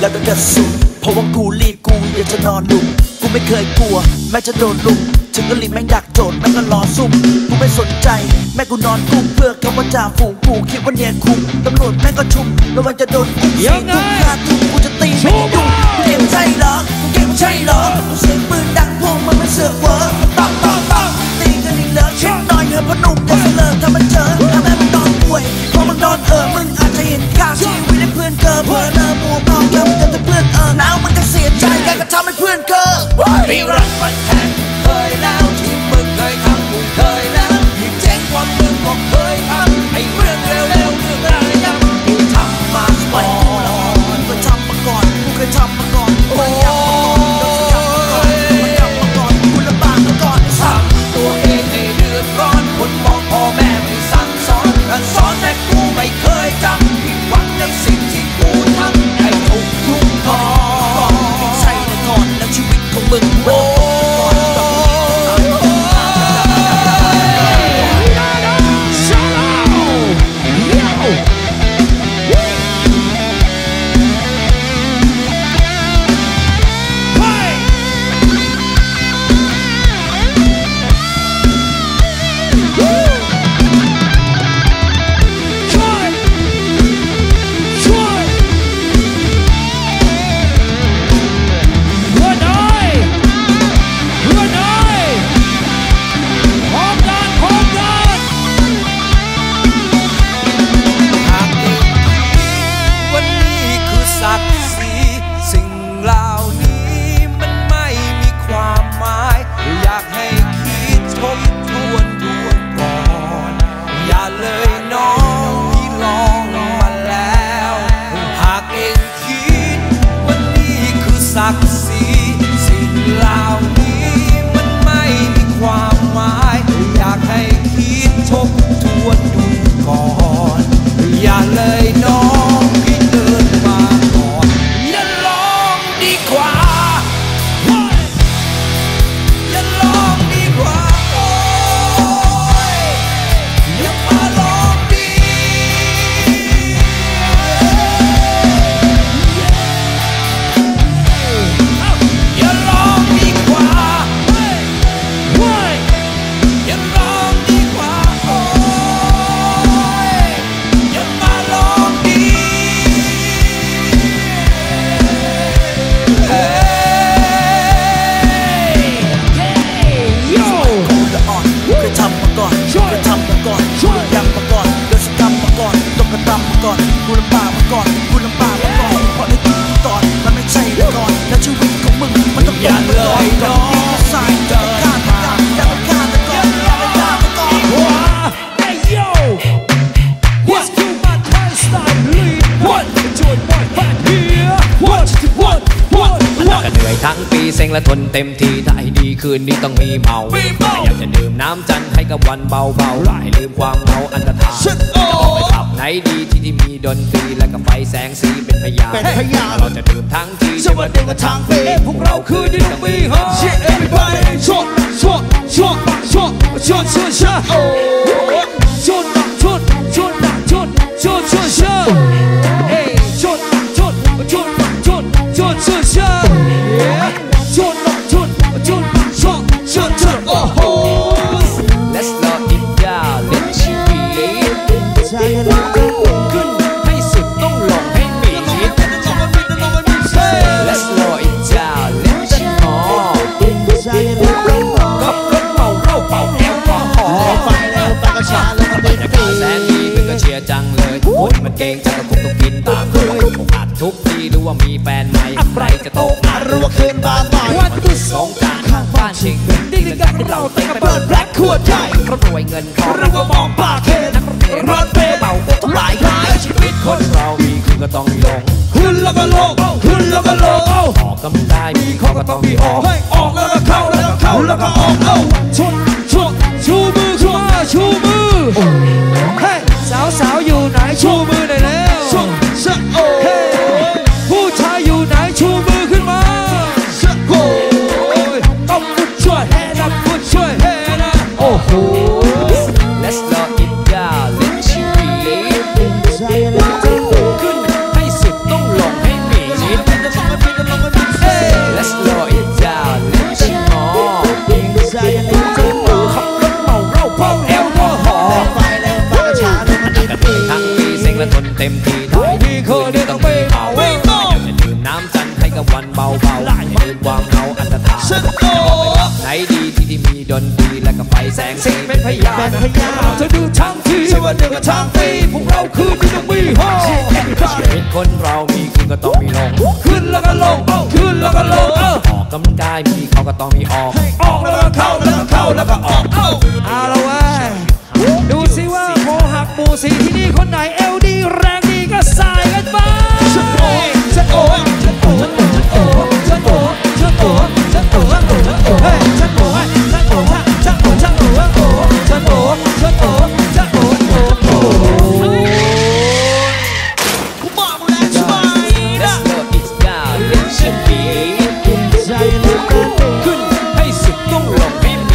แล้วก็กระสุนเพราะว่ากูรีบกูอยากจะนอนลุกกูไม่เคยกลัวแม้จะโดนลุกถึงกะลีแม่งดักโจทย์แม่งก็รอซุ่มกูไม่สนใจแม่กูนอนกุ้มเพื่อคำว่าจ่าฝูงกูคิดว่าเนี่ยคุ้มตำรวจแม่งก็ชุมระวังจะโดนอุ้มสี่ทุ่มห้าทุ่มกูจะตีไม่ให้ดุกูเก่งใช่เหรอกูเก่งใช่เหรอกูเสียงปืนดังพวกมันไม่เสือกเวอปังปังปังตีกันอีกแล้วชิดหน่อยเถอะพนุ่มจะเสลิมถ้ามันเจอถ้าแม่มันนอนป่วยพอมันนอนมึงอาจจะเห็นค่าชีวิตให้เพื่อนเกินเพื่อนมัวมองแล้วมันจะเพื่อนหนาวมันจะเสียใจแกก็ทำให้เพื่อนเกินมีรักมันแทงเคยแล้วที่มึงเคยทำกูเคยแล้วยิ่งแจ้งความมึงก็เคยทำไอ้เรื่องเร็วๆเรื่องอะไรยังกูทำมาก่อนกูเคยทำมาก่อนกูเคยทำมาก่อนกูทำมาก่อนกูลำบากมาก่อนทำตัวเองให้เดือดร้อนคนมองพ่อแม่ไม่สั่งสอนแต่กูไม่เคยจำผิดหวังในสิ่งที่กูทำให้ถูกทุกข้อใช่แต่ก่อนแล้วชีวิตของมึงโอ้ศักดิ์ศรีสิ่งเหล่านี้มันไม่มีความหมายอยากให้คิดทบทวนดูก่อนอย่าเลยน้องที่เดินมาก่อนอย่าลองดีกว่าอย่าลองดีกว่าอย่ามาลองดีกูลำบากมาก่อนกูลำบากมาก่อนเพราะในตอนมันไม่ใช่แต่ก่อนและชีวิตของมึงมันต้องอย่าเลยน้องสายเดินอย่าไปฆ่าแต่ก่อนอย่าไปฆ่าแต่ก่อนHey yo Let's do my Thai style lead One Join my back here Oneมันก็เหนื่อยทั้งปีเซ็งและทนเต็มทีถ้าให้ดีคืนนี้ต้องมีเมาอยากจะดื่มน้ำจันทร์ให้กับวันเบาให้ลืมความเหงาอันตรธานจะออกไปขับไหนดีที่มีดนตรีและกับไฟแสงสีเป็นพยานเราจะดื่มทั้งทีจะมาดื่มกันทางเพลงพวกเราคือดินมีฮะ Shit everybody ชดLet's love it down let you believe ขึ้นให้สุดต้องลงให้มีชิด Let's love it down let you know กับรถเมาเหล้าเป่าแอลกอฮอล์บรรยากาศแสนดีเพื่อนก็เชียร์จังเลยคนมันเก่งจังก็คงต้องกินตามเคยอัดทุกทีรู้ว่ามีแฟนใหม่ใครจะโตมารู้ว่าคืนบ้านใหม่วันพุธสงกรานต์ข้างบ้านชิงดิ้งกันเราเต้นกันเปิดแบล็คขวดใหญ่เพราะรวยเงินทองเราก็มองปากเคนนักรถเมล์เบาทำลายหายชีวิตคนเรามีขึ้นก็ต้องมีลงขึ้นแล้วก็ลงขึ้นแล้วก็ลงออกก็ไม่ได้มีข้อก็ต้องมีออกแล้วก็เข้าแล้วก็เข้าแล้วก็ออกชูมือเฮ้ยสาวอยู่ไหนชูมือหน่อยแล้วผู้ชายอยู่ไหนชูมือขึ้นมาต้องพูดช่วยแฮนับพูดช่วยแฮนะโอ้โห Let's love it down let you believe ขึ้นให้สุดต้องลงให้มีชิดกันเต็มที่ได้ดีคืนนี้ต้องไปเมาอย่าดื่มน้ำจันทร์ให้กับวันเบาๆอย่าลืมความเหงาอันตรธานไหนดีที่มีดนตรีและก็ไฟแสงสีเป็นพยานเธอดูทั้งทีวันหนึ่งก็ทั้งปีพวกเราคืนนี้ต้องมีฮอชีวิตคนเรามีขึ้นก็ต้องมีลงขึ้นแล้วก็ลงขึ้นแล้วก็ลงออกกำลังกายมีเขาก็ต้องมีออกแล้วก็เข้าแล้วก็เข้าแล้วก็ออกเอาละเว้ยดูสิว่าโมหักหมู่สีที่นี่คนไหนเอลดีแรงดีก็สายกันไปฉันโอ้ยฉันโอ้ยฉันโอ้ยฉันโอ้ยฉันโอ้ยฉันโอ้ยฉันโอ้ยเฮ้ยฉันโอ้ยฉันโอ้ยฉันโอ้ยฉันโอ้ยฉันโอ้ยฉันโอ้ยฉันโอ้ยโอ้ยกูบอกมึงแล้วใช่ไหมนะใจลึกขึ้นให้สุดต้องลงให้มี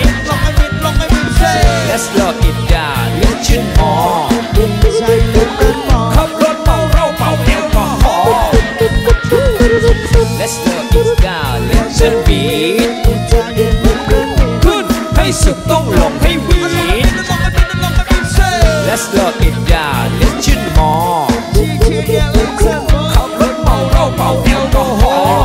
Let's love it down listen more ใจลึกขับรถเมาเราเป่าแอลกอฮอล์ Let's love it down listen beat ขึ้นให้สุดต้องลงให้วี Let's love it down listen more ขับรถเมาเราเป่าแอลกอฮอล์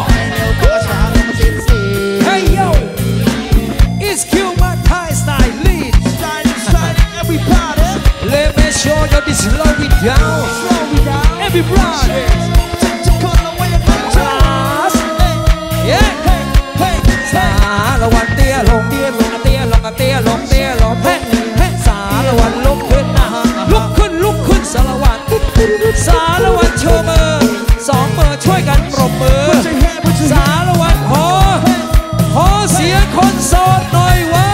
Hey yo it's Q my Thai style lead everybody Let me show you this slow it down everybody Just yeah สารวันเตี้ยลงเตี้ยลงเตี้ยลงเตี้ยลงเตี้ยลงเฮ้สารวันลุกขึ้นนะลุกขึ้นสารวันโชว์มือสองมือช่วยกันปรบมือสารวันขอเสียงคนโสดหน่อยว่า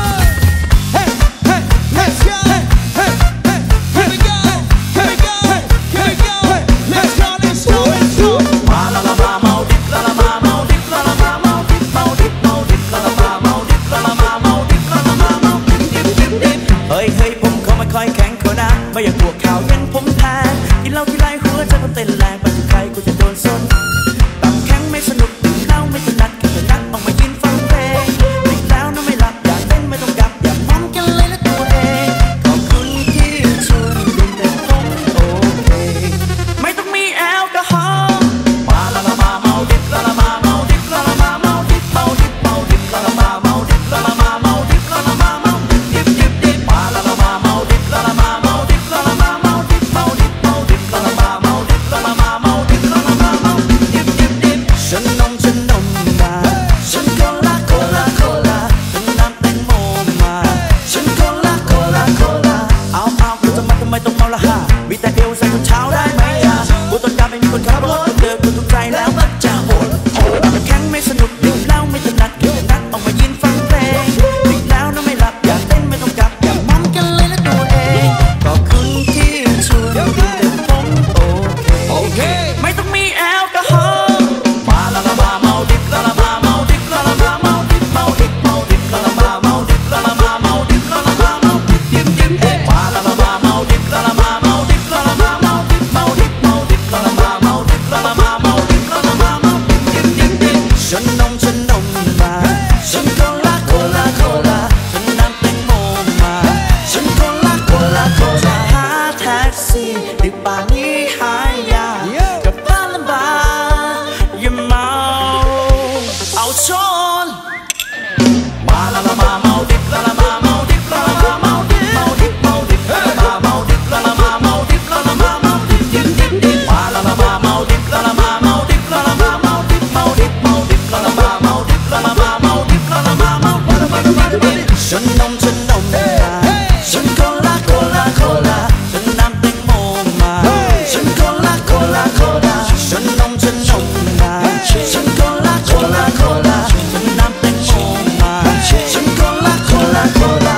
ไม่อยากบวกข่าวเย็นผมแพ้กินเหล้าที่ไรหัวใจก็เต้นแรงไปถึงใครกูจะโดนสนตับแข็งไม่สนุกดื่มเหล้าไม่ถนัดแค่จะนัดออกมายืนฟังเพลงดึกแล้วน้ำไม่หลับอยากเต้นไม่ต้องกลับอยากพร้อมกันเลยนะตัวเองขอบคุณที่ชวนดื่มแต่ผมโอเคไม่ต้องมีแอลกอฮอล์มาละละมาเมาดิบละละมาเมาดิบละละมาเมาดิบเมาดิบเมาดิบละละมาเมาดิบละละมาเมาดิบละละมาเมาดิบดิบดิบมาละละมาเมาดิบละละมาเมาดิบละละมาเมาดิบเมาดิบเมาดิบละละมาเมาดิบละละมาเมาดิบละละมาเมาดิบดิบดิบฉันนมมาฉันโคลาโคลาโคลาฉันน้ำแตงโมมาฉันโคลาโคลาโคลาเอาคุณจะมาทำไมต้องเมาละฮะมีแต่เอวใส่คนเช้าได้ไหมอ่ะกูต้นยาไม่มีคนขับรถเดินกูถูกใจแล้วมันจะโหดแข็งไม่สนุกดื่มเหล้าไม่ถนัดแค่นัดออกมายืนฟังเพลงดึกแล้วน้ำไม่หลับอยากเต้นไม่ต้องกลับอยากมันกันเลยนะตัวเองขอบคุณที่ชวนดื่มแต่ผมโอเคไม่ต้องมีแอลกอฮอล์มาละละมาเมาดิบละละมาเมาดิบละละมาเมาดิบเมาดิบเมาดิบละละมาเมาดิบละละมาเมาดิบละละมาเมาดิบดิบดิบมาละละมาเมาดิบละละมาเมาดิบละละมาเมาดิบเมาดิบเมาดิบละละมาเมาดิบละละมาเมาดิบละละมาเมาดิบดิบดิบดิบฉันนมมาฉันโคลาโคลาโคลาฉันน้ำแตงโมมาฉันโคลาโคลาโคลาหาแท็กซี่ดึกป่านนี้หายากกลับบ้านลำบากอย่าเมาเอาชนมาละละมาเมาดิบละละมาเมาดิบละละมาเมาดิบเมาดิบเมาดิบละละมาเมาดิบละละมาเมาดิบละละมาเมาดิบดิบดิบดิบมาละละมาเมาดิบละละมาเมาดิบละละมาเมาดิบเมาดิบเมาดิบละละมาเมาดิบละละมาเมาดิบละละมาเมาฉันนมมาฉันโคลาโคลาโคลาฉันน้ำแตงโมมาฉันโคลาโคลาโคลาฉันนมมาฉันโคลาโคลาโคลาฉันน้ำแตงโมมาฉันโคลาโคลาโคลา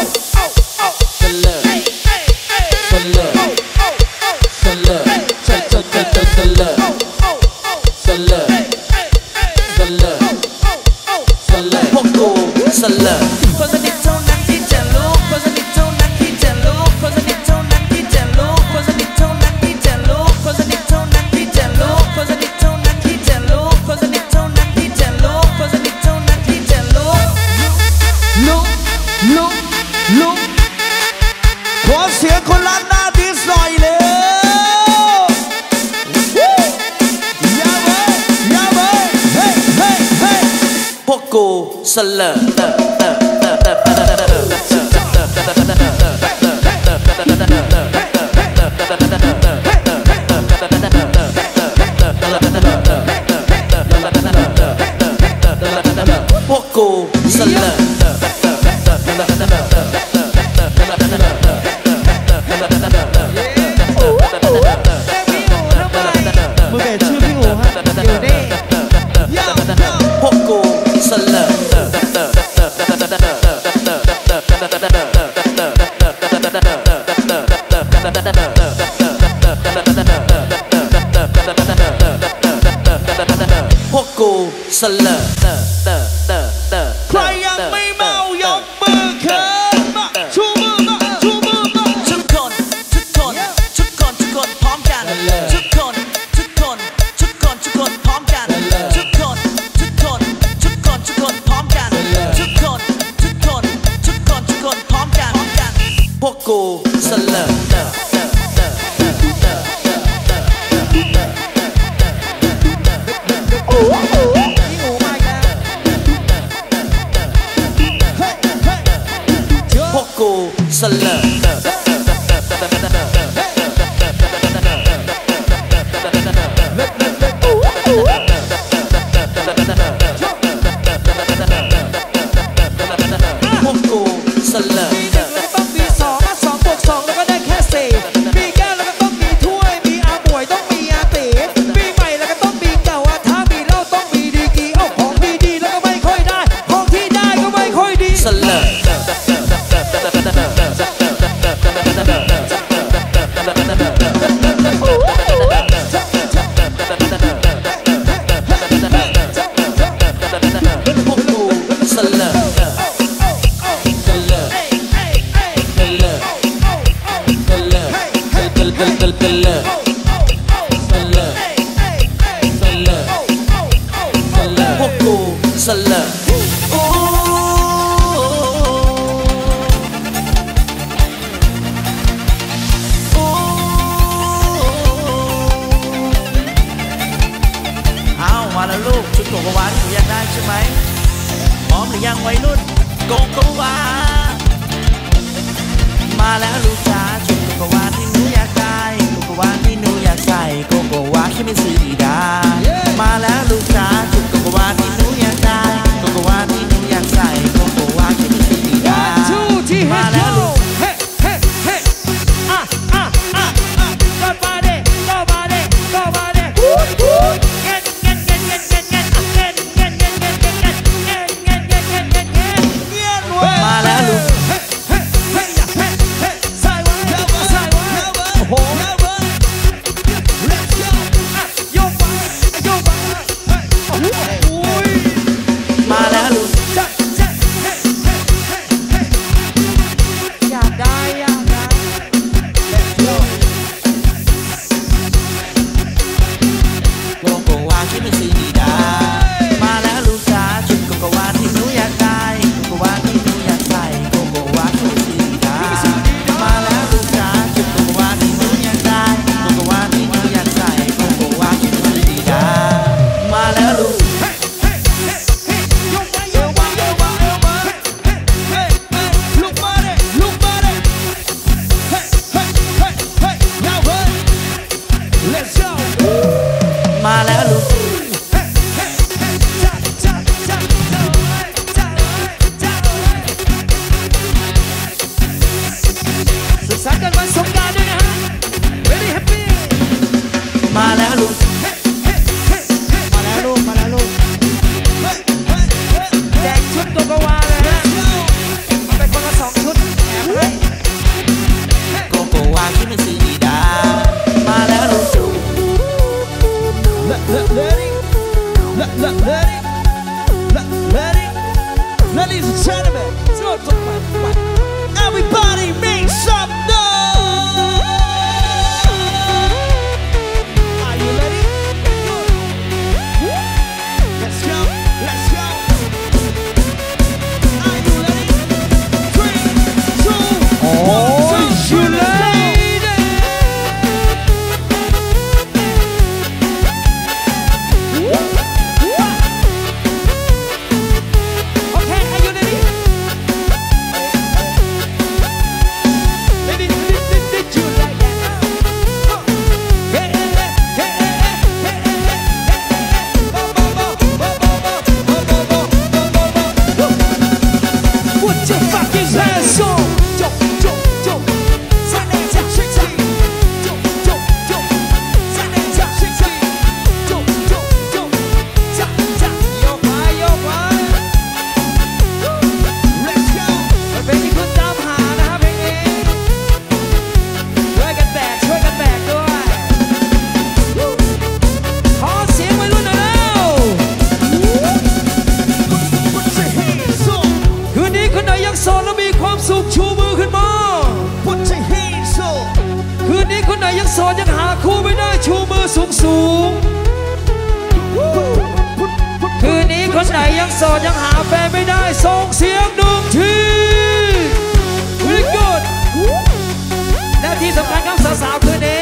พวกกูสเลอคนสนิทเท่านั้นที่จะรู้คนสนิทเท่านั้นที่จะรู้คนสนิทเท่านั้นที่จะรู้คนสนิทเท่านั้นที่จะรู้คนสนิทเท่านั้นที่จะรู้คนสนิทเท่านั้นที่จะรู้คนสนิทเท่านั้นที่จะรู้คนสนิทเท่านั้นที่จะรู้ลุกขอเสียงคนล้านหน้าดิสหน่อยเลยเสลอพวกกูเสลอมือเบสชื่อพี่อู๋ฮะอยู่นี่พวกกูเสลอพวกกูเสลอใครยังไม่เมายกมือขึ้นมาชูมือมาชูมือมาทุกคนพร้อมกันทุกคนพร้อมกันทุกคนพร้อมกันทุกคนพร้อมกันพวกกูเสลอพวกกูเสลอพวกกูเสลอมี1แล้วก็ต้องมี2 2 บวก 2แล้วก็ได้แค่4มีแก้วแล้วก็ต้องมีถ้วยมีอาหมวยต้องมีอาตีมีใหม่แล้วก็ต้องมีเก่าถ้ามีเหล้าต้องมีดีกีเอาของดีแล้วก็ไม่ค่อยได้ของที่ได้ก็ไม่ค่อยดีเสลอพวกกูเสลอพวกกูเสลอเอามาแล้วลูกชุดโกโกวาที่หนูอยากได้ใช่ไหมพร้อมหรือยังวัยรุ่นโกโกวามาแล้วลูกจ๋าชุดโกโกวาที่หนูอยากได้โกโกวาที่หนูอยากใส่โกโกวาที่ไม่ซื้อดีดามาแล้วลูกจ๋าชุดโกโกวาที่หนูอยากได้โกโกวาที่หนูอยากใส่โกโกวาที่ไม่ซื้อดีดามาแล้วลูกมาแล้วลูกมาแล้วลูกอยากได้โกโกวาที่ไม่ซื้อดีดามาแล้วลูกจ๋าชุดโกโกวาที่หนูอยากได้โกโกวาที่หนูอยากใส่โกโกวาที่ไม่ซื้อดีดามาแล้วลูกจ๋าชุดโกโกวาที่หนูอยากได้โกโกวาที่หนูอยากใส่โกโกวาที่ไม่ซื้อดีดามาแล้วลูกมาแล้วลูกสุขสันต์กันวันสงกรานต์ด้วยนะฮะ Very happy มาแล้วลูกแจกชุดโกโกวาเลยฮะเอาไปคนละ2 ชุดแถมให้โกโกวาที่ไม่ซื้อดีดามาแล้วลูก Ladies and gentlemen, everybody make some noise. Are you ready? Let's go. Are you ready? 3, 2, 1. You ready? สูงคืนนี้คนไหนยังโสดยังหาแฟนไม่ได้ส่งเสียงหนึ่งที Very good และที่สำคัญครับสาวๆคืนนี้